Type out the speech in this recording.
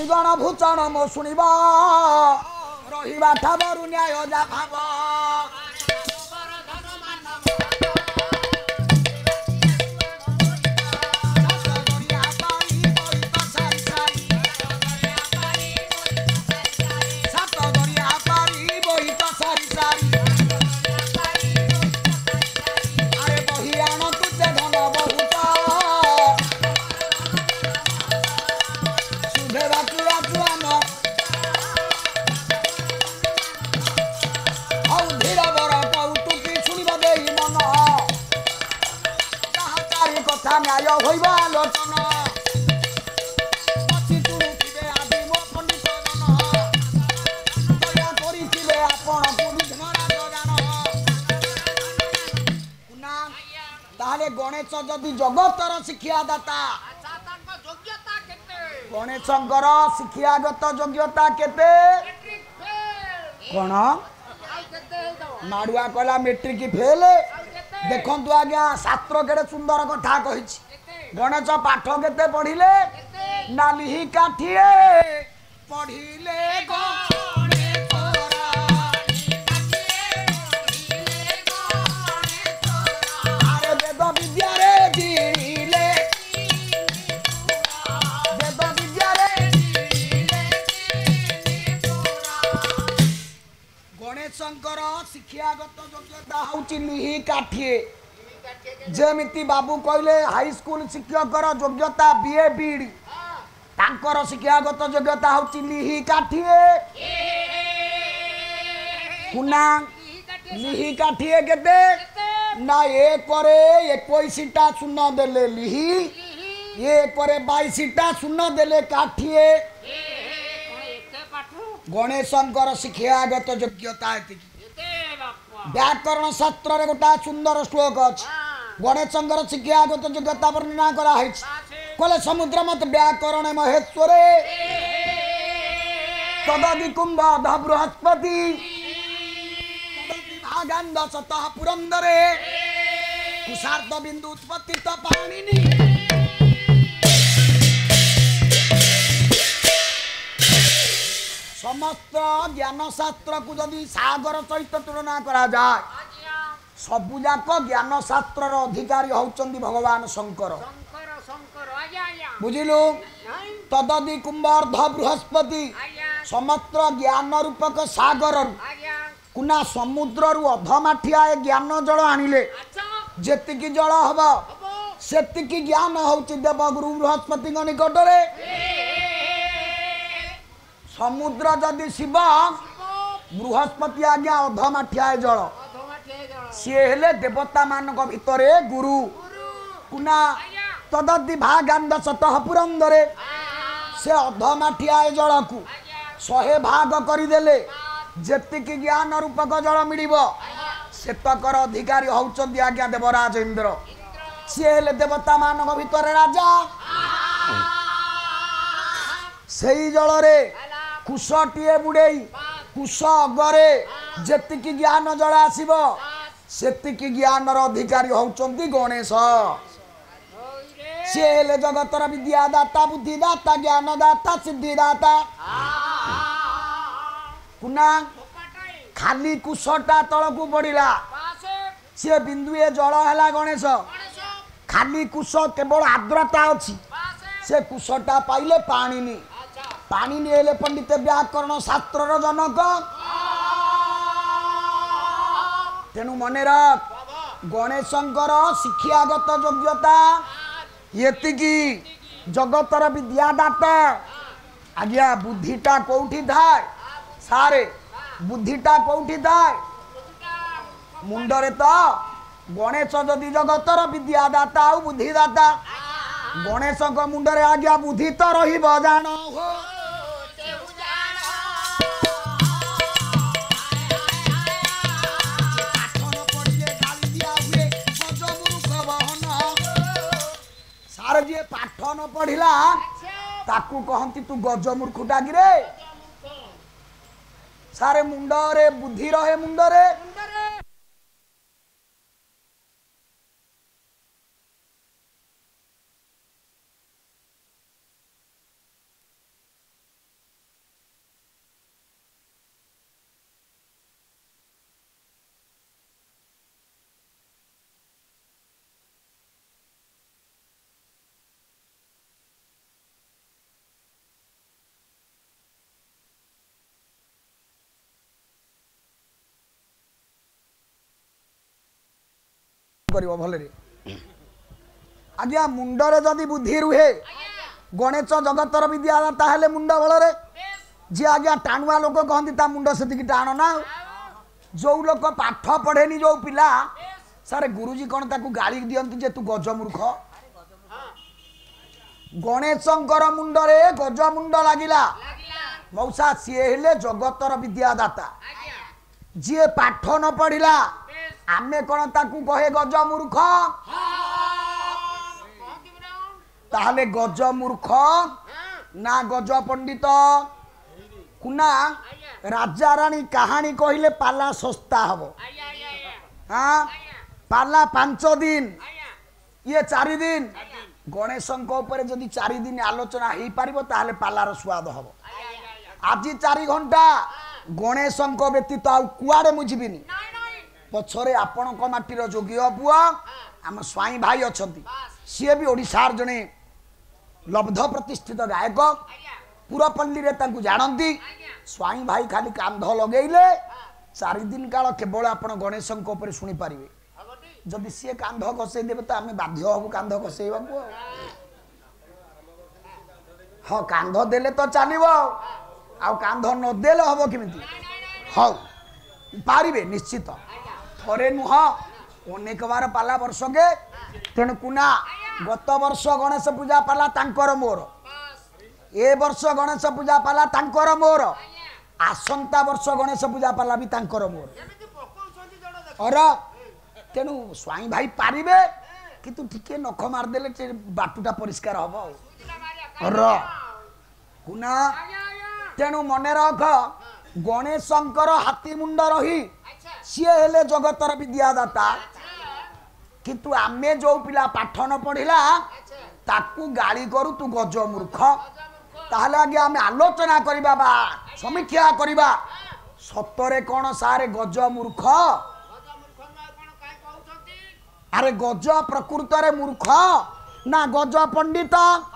गण भूषण मो शुणव रहा ठाबरू न्याय जा भाव न्याय होइबा लोचन मछि तुरुथिबे आदि मो पंडित जन दया करिथिबे आपण विघ्नराज जान कुना ताले गणेश जदि जगतर शिक्षादाता गणेशंकर शिक्षागत योग्यता केते कोन माडुआ कला मैट्रिक फेल देखु आज्ञा शास्त्र केड़े सुंदर कथा कही गणेश पाठ केते पढ़िले ना लिहि काठिए पढ़िले अरे वेद विद्या रे गिरिले वेद विद्या रे गणेशंकर शिक्षागत योग्यता हूँ लिहि काठिए जेमिति बाबू कहले हाई स्कूल शिक्षकर योग्यता बीए बीडी तांकर शिक्षागत योग्यता हूँ लिहि काठिए कुना लिहि काठिए केते ना ए करे 21टा शून्य देले लिहि ये करे 22टा शून्य देले काठिए गणेशंकर शिक्षागत योग्यता व्याकरण शास्त्र रे गोटा सुंदर श्लोक अछि गणेशंकर शिक्षागत योग्यता वर्णना करा है कले समुद्र मत व्याकरण महेश्वरे तददि कुंभ ध बृहस्पति भागांद सतः पुरंदरे कुशार्द बिंदु उत्पत्ति त पाणिनि समस्त ज्ञान शास्त्र को जदि सागर सहित तुलना करा जाए सबुजाक ज्ञान शास्त्र अधिकारी होउचंदी भगवान शंकर बुझिलु तददि कुंभार्ध बृहस्पति समस्त ज्ञान रूपक सागर कुना समुद्र रु अधमाठिया ज्ञान जल आनिले जेतिकी जल हब सेतिकी ज्ञान होउची देवगुरु बृहस्पति निकट रे समुद्र जदि शिव बृहस्पति आज्ञा अधमाठिया जल सी हेले देवता मानक भितरे गुरु कुना तददि भागांद सतः पुरंदरे से अधमाठिया जल को 100 भाग करदेले जेतिकी ज्ञान रूपक जल मिलिब सेतकर अधिकारी होउचंदी आज्ञा देवराज इंद्र सी हेले देवता मानक भितरे राजा सेई जल रे कुशटीए बुड़ेई कुश अगरे जेतिकी ज्ञान जल आसीब सेतिकी ज्ञान अधिकारी होउचंदी गणेश सी हेले जगतर विद्यादाता बुद्धिदाता ज्ञानदाता सिद्धिदाता कुना खाली कुशटा तल को पड़िला सी बिंदुए जल है गणेश खाली कुश केवल आर्द्रता अच्छी से कुशटा पाइले पाणिनि पाणिनि हेले पंडित व्याकरण शास्त्र जनक तेणु मने रख गणेशंकर शिक्षागत योग्यता येतिकी जगतर विद्यादाता आज्ञा बुद्धिटा कोठी थाए सारे बुद्धिटा कोठी थाए मुंडरे तो गणेश जदि जगतर विद्यादाता और बुद्धिदाता गणेश मुंडरे आज्ञा बुद्धि तो रहिब जान हो सारे जी पाठ न पढ़िला ताकू कहती तू गजमूर्खुटा गिरे सारे मुंडरे बुद्धि रहे मुंडरे करिवो भलरे आज्ञा मुंडरे जदि बुद्धि रुहे गणेश जगतर विद्यादाता हेले मुंड बलरे जी आज्ञा टाणुआ लोक कहती ता मुंड से टाण ना जो लोक पाठ पढ़ेनी जो पिला सारे गुरुजी कौन ताकू गाली दियंती जे तू गज मूर्ख गणेशंकर मुंडरे गज मुंड लागिला मौसा सी हेले जगतर विद्यादाता जी पाठ न पढ़िला आमे कौन ताकू कहे गज मूर्ख ताहले गज मूर्ख ना गज पंडित कुना राजा रानी कहानी कहले पाला सस्ता हबो हाँ पाला 5 दिन ये 4 दिन गणेशंक ऊपर जदि 4 दिन आलोचना हो पारिबो ताहले पालार स्वाद हबो आज 4 घंटा गणेशंक व्यतीत आ कुआडे मुझिबिनी पछरे आपणक माटीर जोगियो पुआ आम स्वाई भाई अछंती सी भी ओडिशार जने लब्ध प्रतिष्ठित गायक पुरपल्ली रे तांकु जानती स्वाई भाई खाली कांध लगेले 4 दिन काल केवल आपण गणेशंक ऊपर शुणी पारिबे जदि सी कांध घसई देबे तो आमे बाध्य हबु कांध घसईबाकू हाँ कांध देले तो चलिबो आ कांध न देले हबो केमिति हाँ पारिबे निश्चित थरे नुह अनेक बार पाला वर्ष के तेणु कुना गत वर्ष गणेश पूजा पाला तांकर मोर ए वर्ष गणेश पूजा पाला तांकर मोर आसंता वर्ष गणेश पूजा पाला भी तांकर मोर और तेणु स्वाई भाई पारिबे किंतु टिके नख मारदेले बाटुटा परिष्कार हम और कुना तेणु मन रख गणेशंकर हाथी मुंड रही सी हेले जगतर विद्यादाता किंतु आमे जो पिला पाठ न पढ़िला ताकू गाली करू तू गज मूर्ख ताहले आगे आमे आलोचना करिबा बा समीक्षा करिबा सतरे कोन सारे गज मूर्ख अरे गज प्रकृत रे मूर्ख ना गज पंडित